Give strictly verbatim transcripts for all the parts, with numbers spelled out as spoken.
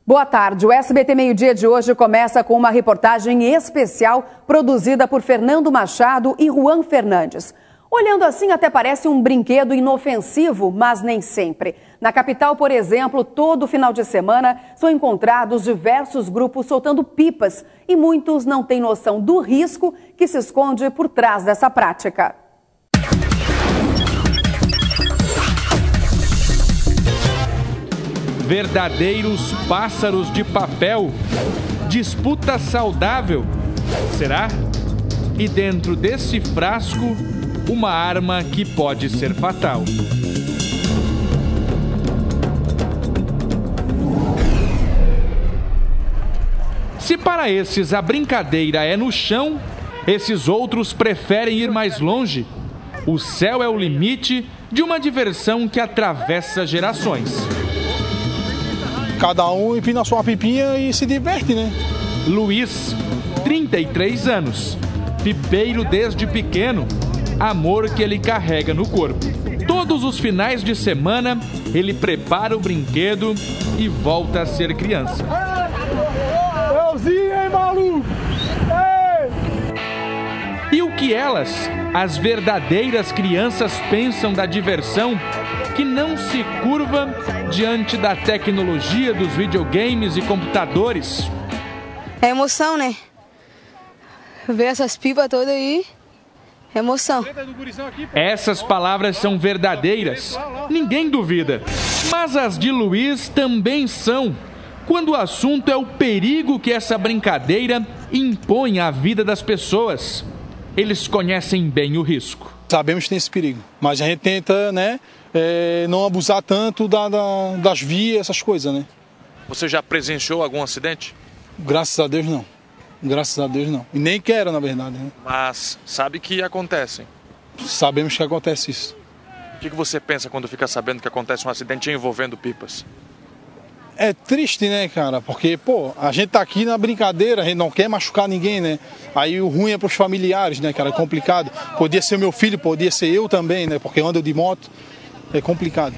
Boa tarde. O S B T Meio-Dia de hoje começa com uma reportagem especial produzida por Fernando Machado e Juan Fernandes. Olhando assim, até parece um brinquedo inofensivo, mas nem sempre. Na capital, por exemplo, todo final de semana são encontrados diversos grupos soltando pipas e muitos não têm noção do risco que se esconde por trás dessa prática. Verdadeiros pássaros de papel? Disputa saudável? Será? E dentro desse frasco, uma arma que pode ser fatal. Se para esses a brincadeira é no chão, esses outros preferem ir mais longe. O céu é o limite de uma diversão que atravessa gerações. Cada um empina a sua pipinha e se diverte, né? Luiz, trinta e três anos, pipeiro desde pequeno, amor que ele carrega no corpo. Todos os finais de semana, ele prepara o brinquedo e volta a ser criança. Euzinho, hein, maluco? E o que elas, as verdadeiras crianças, pensam da diversão que não se curva diante da tecnologia dos videogames e computadores? É emoção, né? Ver essas pipas todas aí, é emoção. Essas palavras são verdadeiras, ninguém duvida. Mas as de Luiz também são, quando o assunto é o perigo que essa brincadeira impõe à vida das pessoas. Eles conhecem bem o risco. Sabemos que tem esse perigo, mas a gente tenta, né, é, não abusar tanto da, da, das vias, essas coisas, né? Você já presenciou algum acidente? Graças a Deus não. Graças a Deus não. E nem quero, na verdade, né? Mas sabe que acontecem. Sabemos que acontece isso. O que você pensa quando fica sabendo que acontece um acidente envolvendo pipas? É triste, né, cara? Porque, pô, a gente tá aqui na brincadeira, a gente não quer machucar ninguém, né? Aí o ruim é pros familiares, né, cara? É complicado. Podia ser meu filho, podia ser eu também, né? Porque eu ando de moto. É complicado.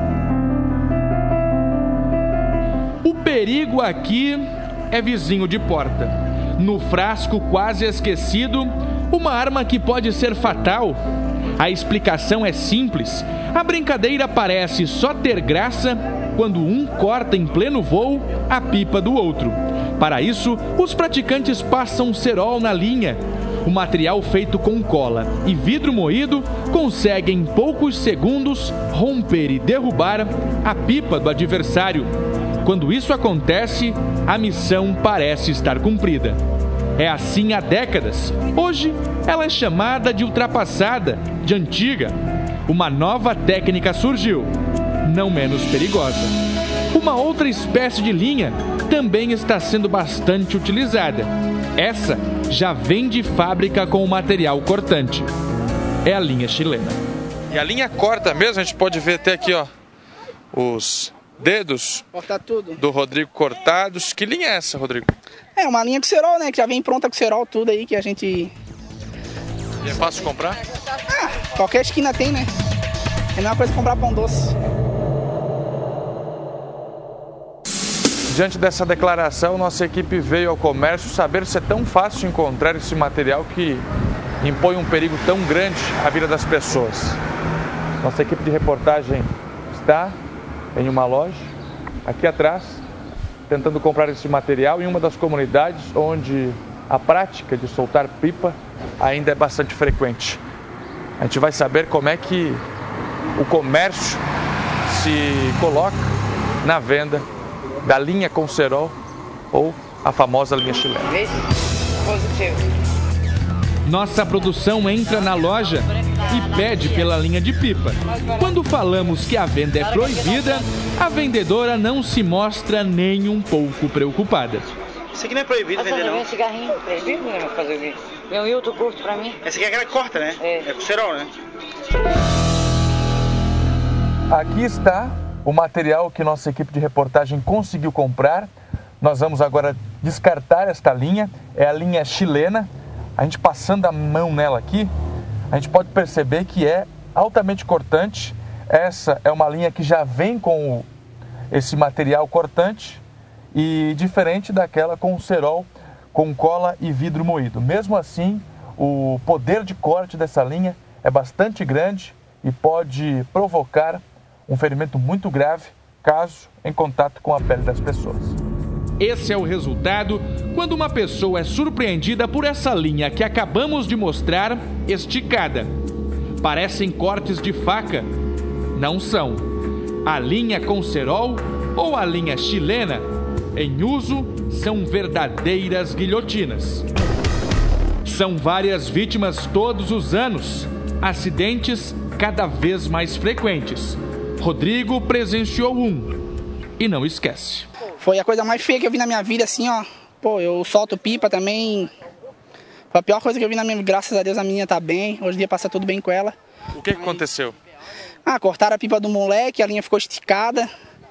O perigo aqui é vizinho de porta. No frasco quase esquecido, uma arma que pode ser fatal. A explicação é simples. A brincadeira parece só ter graça quando um corta em pleno voo a pipa do outro. Para isso, os praticantes passam cerol na linha. O material feito com cola e vidro moído consegue em poucos segundos romper e derrubar a pipa do adversário. Quando isso acontece, a missão parece estar cumprida. É assim há décadas. Hoje, ela é chamada de ultrapassada, de antiga. Uma nova técnica surgiu, não menos perigosa. Uma outra espécie de linha também está sendo bastante utilizada. Essa já vem de fábrica com o material cortante. É a linha chilena. E a linha corta mesmo, a gente pode ver até aqui, ó, os dedos Corta tudo. do Rodrigo cortados. Que linha é essa, Rodrigo? É uma linha com cerol, né? Que já vem pronta com cerol, tudo aí que a gente... E é fácil comprar? Ah, qualquer esquina tem, né? É a mesma coisa comprar pão doce. Diante dessa declaração, nossa equipe veio ao comércio saber se é tão fácil encontrar esse material que impõe um perigo tão grande à vida das pessoas. Nossa equipe de reportagem está em uma loja, aqui atrás, tentando comprar esse material em uma das comunidades onde a prática de soltar pipa ainda é bastante frequente. A gente vai saber como é que o comércio se coloca na venda da linha com cerol ou a famosa linha chilena. Nossa produção entra na loja e pede pela linha de pipa. Quando falamos que a venda é proibida, a vendedora não se mostra nem um pouco preocupada. Isso aqui não é proibido vender, não? Esse cigarrinho proibido, né? Fazer o quê? Meu Hilton curto pra mim. Essa aqui é aquela que corta, né? É. É com cerol, né? Aqui está o material que nossa equipe de reportagem conseguiu comprar. Nós vamos agora descartar esta linha. É a linha chilena. A gente passando a mão nela aqui, a gente pode perceber que é altamente cortante. Essa é uma linha que já vem com esse material cortante e diferente daquela com cerol com cola e vidro moído. Mesmo assim, o poder de corte dessa linha é bastante grande e pode provocar um ferimento muito grave caso em contato com a pele das pessoas. Esse é o resultado quando uma pessoa é surpreendida por essa linha que acabamos de mostrar esticada. Parecem cortes de faca. Não são. A linha com cerol ou a linha chilena, em uso, são verdadeiras guilhotinas. São várias vítimas todos os anos. Acidentes cada vez mais frequentes. Rodrigo presenciou um e não esquece. Foi a coisa mais feia que eu vi na minha vida, assim, ó. Pô, eu solto pipa também. Foi a pior coisa que eu vi na minha vida. Graças a Deus a menina tá bem. Hoje em dia passa tudo bem com ela. O que, que aconteceu? Ah, cortaram a pipa do moleque, a linha ficou esticada.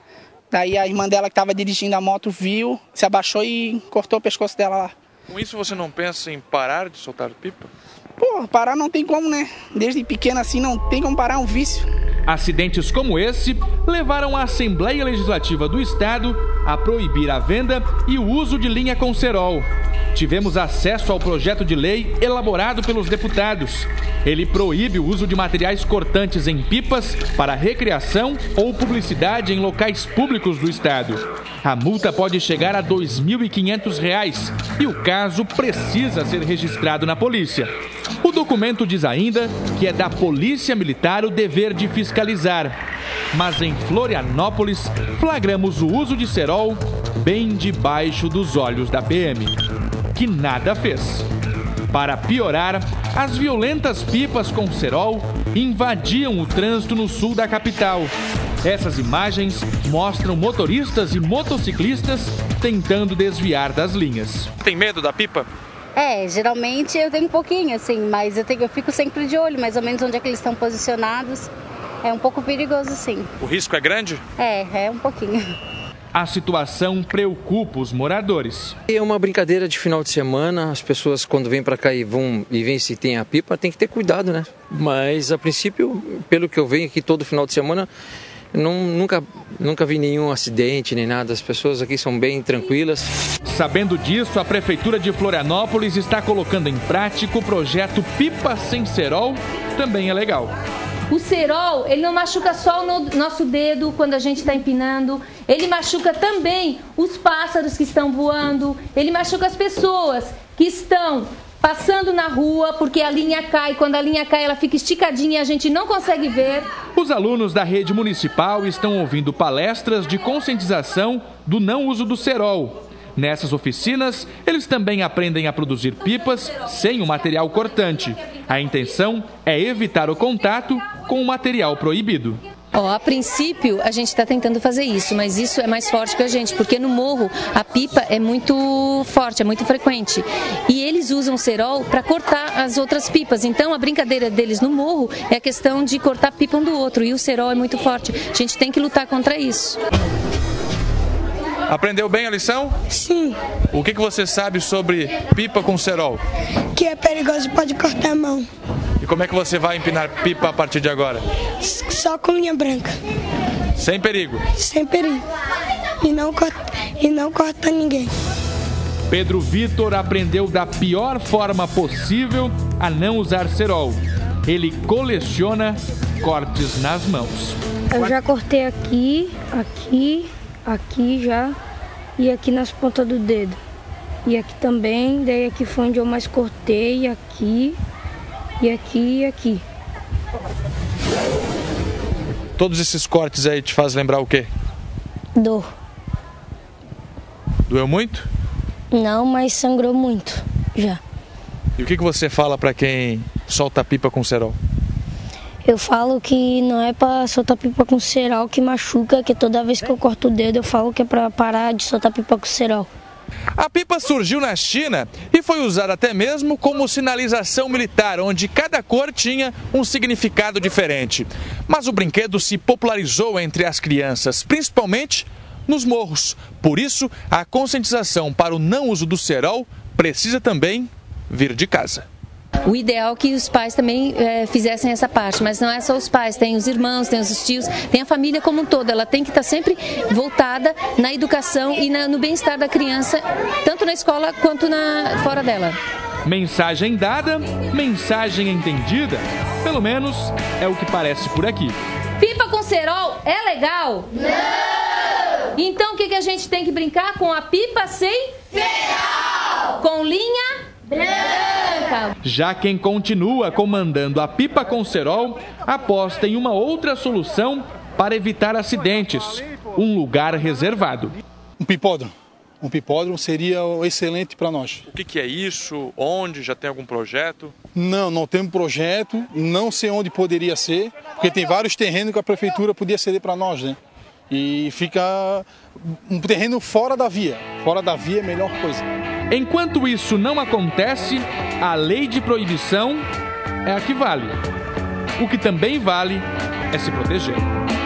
Daí a irmã dela que estava dirigindo a moto viu, se abaixou e cortou o pescoço dela lá. Com isso você não pensa em parar de soltar pipa? Pô, parar não tem como, né? Desde pequeno assim não tem como parar, é um vício. Acidentes como esse levaram a Assembleia Legislativa do Estado a proibir a venda e o uso de linha com cerol. Tivemos acesso ao projeto de lei elaborado pelos deputados. Ele proíbe o uso de materiais cortantes em pipas para recreação ou publicidade em locais públicos do Estado. A multa pode chegar a dois mil e quinhentos reais e o caso precisa ser registrado na polícia. O documento diz ainda que é da Polícia Militar o dever de fiscalizar. Mas em Florianópolis, flagramos o uso de cerol bem debaixo dos olhos da P M, que nada fez. Para piorar, as violentas pipas com cerol invadiam o trânsito no sul da capital. Essas imagens mostram motoristas e motociclistas tentando desviar das linhas. Tem medo da pipa? É, geralmente eu tenho um pouquinho, assim, mas eu, tenho, eu fico sempre de olho, mais ou menos onde é que eles estão posicionados. É um pouco perigoso, sim. O risco é grande? É, é um pouquinho. A situação preocupa os moradores. É uma brincadeira de final de semana, as pessoas quando vêm para cá e vão e veem se tem a pipa, tem que ter cuidado, né? Mas a princípio, pelo que eu venho aqui todo final de semana, não, nunca, nunca vi nenhum acidente nem nada, as pessoas aqui são bem tranquilas. Sabendo disso, a Prefeitura de Florianópolis está colocando em prática o projeto Pipa Sem Cerol, também é legal. O cerol, ele não machuca só o nosso dedo quando a gente está empinando, ele machuca também os pássaros que estão voando, ele machuca as pessoas que estão passando na rua, porque a linha cai, quando a linha cai ela fica esticadinha e a gente não consegue ver. Os alunos da rede municipal estão ouvindo palestras de conscientização do não uso do cerol. Nessas oficinas, eles também aprendem a produzir pipas sem o material cortante. A intenção é evitar o contato com o material proibido. Ó, a princípio, a gente está tentando fazer isso, mas isso é mais forte que a gente, porque no morro a pipa é muito forte, é muito frequente. E eles usam cerol para cortar as outras pipas. Então, a brincadeira deles no morro é a questão de cortar a pipa um do outro. E o cerol é muito forte. A gente tem que lutar contra isso. Aprendeu bem a lição? Sim. O que, que você sabe sobre pipa com cerol? Que é perigoso e pode cortar a mão. E como é que você vai empinar pipa a partir de agora? Só com linha branca. Sem perigo? Sem perigo. E não corta, e não corta ninguém. Pedro Vitor aprendeu da pior forma possível a não usar cerol. Ele coleciona cortes nas mãos. Eu já cortei aqui, aqui, aqui já e aqui nas pontas do dedo. E aqui também, daí aqui foi onde eu mais cortei, aqui, e aqui e aqui. Todos esses cortes aí te fazem lembrar o quê? Dor. Doeu muito? Não, mas sangrou muito, já. E o que, que você fala para quem solta pipa com cerol? Eu falo que não é para soltar pipa com cerol que machuca, que toda vez que eu corto o dedo eu falo que é para parar de soltar pipa com cerol. A pipa surgiu na China e foi usada até mesmo como sinalização militar, onde cada cor tinha um significado diferente. Mas o brinquedo se popularizou entre as crianças, principalmente nos morros. Por isso, a conscientização para o não uso do cerol precisa também vir de casa. O ideal é que os pais também é, fizessem essa parte, mas não é só os pais, tem os irmãos, tem os tios, tem a família como um todo. Ela tem que estar sempre voltada na educação e na, no bem-estar da criança, tanto na escola quanto na, fora dela. Mensagem dada, mensagem entendida. Pelo menos é o que parece por aqui. Pipa com cerol é legal? Não! Então o que, que a gente tem que brincar com a pipa sem cerol? Com linha branca. Já quem continua comandando a pipa com cerol aposta em uma outra solução para evitar acidentes. Um lugar reservado. Um pipódromo. Um pipódromo seria excelente para nós. O que, que é isso? Onde? Já tem algum projeto? Não, não temos projeto. Não sei onde poderia ser, porque tem vários terrenos que a prefeitura podia ceder para nós, né? E fica um terreno fora da via. Fora da via é a melhor coisa. Enquanto isso não acontece, a lei de proibição é a que vale. O que também vale é se proteger.